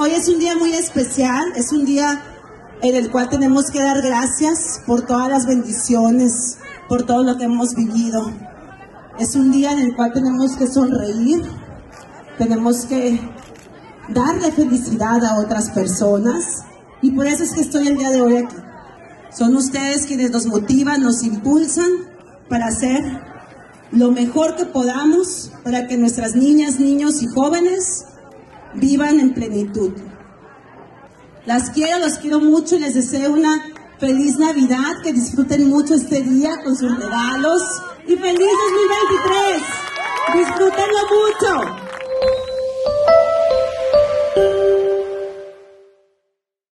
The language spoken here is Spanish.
hoy es un día muy especial, es un día en el cual tenemos que dar gracias por todas las bendiciones, por todo lo que hemos vivido. Es un día en el cual tenemos que sonreír, tenemos que darle felicidad a otras personas, y por eso es que estoy el día de hoy aquí. Son ustedes quienes nos motivan, nos impulsan para hacer lo mejor que podamos para que nuestras niñas, niños y jóvenes vivan en plenitud. Las quiero, los quiero mucho y les deseo una feliz Navidad, que disfruten mucho este día con sus regalos y feliz 2023. Disfrútenlo mucho.